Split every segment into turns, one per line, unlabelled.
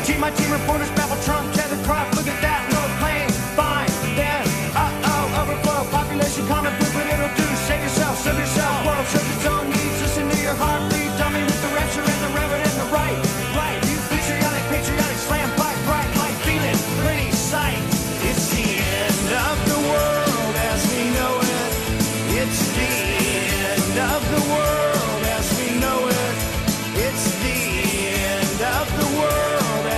My team reporters babble Trump, tether crop, look at that, no plane, fine, then, overflow, population comment, proof what it'll do, save yourself, serve yourself, world serves its own needs, listen to your heartbeat, dummy with the rapture and the reverend and the right, you patriotic, slam, fight, bright, light, feeling, pretty sight, it's the end of the world as we know it, it's the end of the world as we know it, it's the end of the world.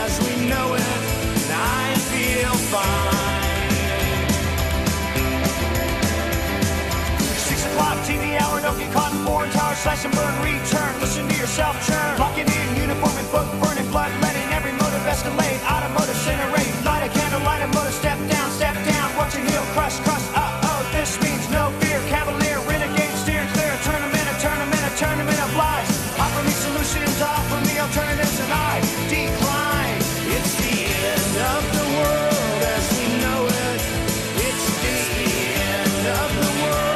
TV hour, don't get caught in foreign tower, slash and burn, return, listen to yourself churn, lock it in, uniform and book, burning blood, letting every motive escalate, automotive incinerate, light a candle, light a motor, step down, watch it heal, crush, this means no fear, cavalier, renegade, steer clear, a tournament of lies, offer me solutions, offer me alternatives, and I decline, it's the end of the world as we know it, it's the end of the world.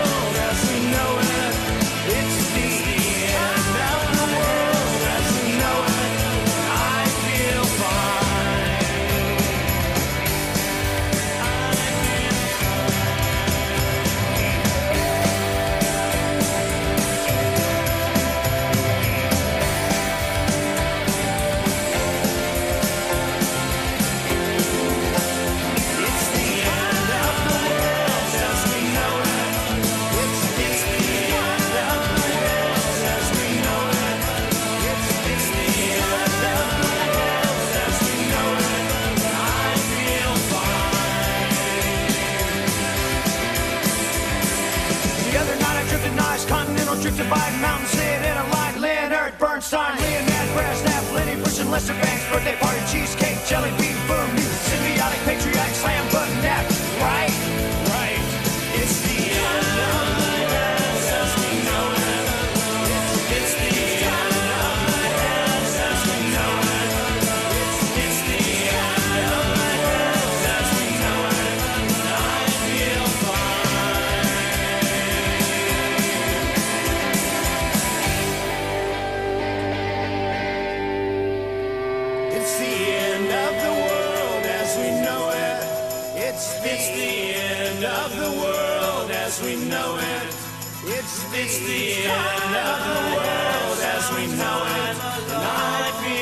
Drifted by mountain, sit in a line, Leonard Bernstein, Leonard Brezhnev, Lenny Bruce and Lester Banks, birthday party, cheesecake, jelly bean, boom, new, symbiotic, patriotic, slam, button, nap, right, it's the end of the world as we know it, it's the end of the world as we know it, it's the end of the world as we know it, I feel fine. It's the end of the world as we know it. It's the end of the world as we know it. It's the end of the world as we know it. And I feel